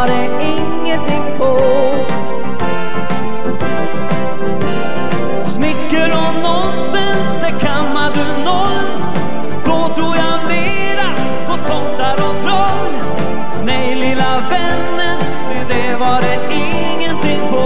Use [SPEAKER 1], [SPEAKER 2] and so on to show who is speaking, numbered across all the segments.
[SPEAKER 1] var det ingenting på.
[SPEAKER 2] Smicker och nonsens, det kammar du noll. Då tror jag mera på tomtar och troll. Nej lilla vännen, se det var det ingenting på.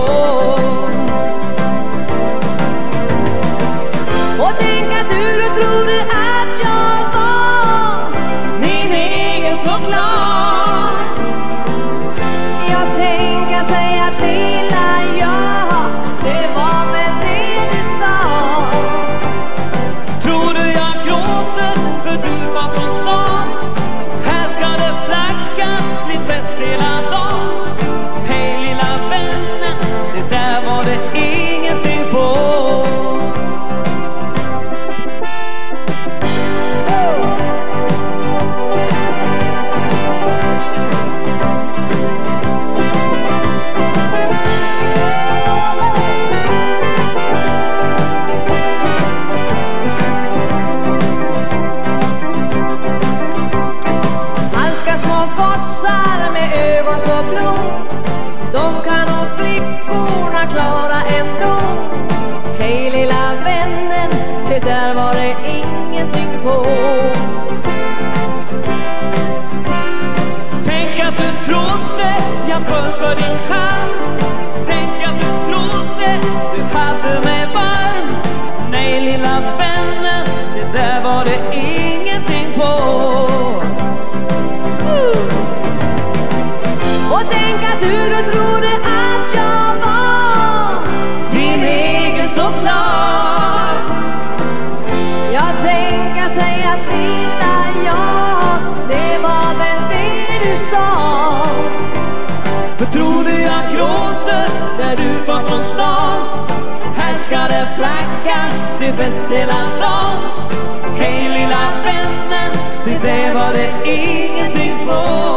[SPEAKER 1] Och tänk att du trodde att jag var min egen såklart. Jag tänker säga att lilla jag, det var väl det du sa.
[SPEAKER 2] Tror du jag gråter för du var från stan? Här ska det flaggas, bli fest hela dagen. Hej lilla vännen, det där var det ingenting på.
[SPEAKER 1] Gossar med ögon så blå, de kan nog flickorna klara ändå. Hej lilla vännen, det där var det ingenting på.
[SPEAKER 2] Tänk att du trodde jag föll för din charm. Tänk att du trodde du hade mig varm. Nej lilla vännen, det där var det ingenting på.
[SPEAKER 1] Och tänk att du trodde att jag var
[SPEAKER 2] din egen såklart.
[SPEAKER 1] Jag tänker säga att lilla jag, det var väl det du sa.
[SPEAKER 2] För tror du jag gråter när du var från stan? Här ska det flaggas, bli bäst hela dagen. Hej lilla vännen, se det var det ingenting på.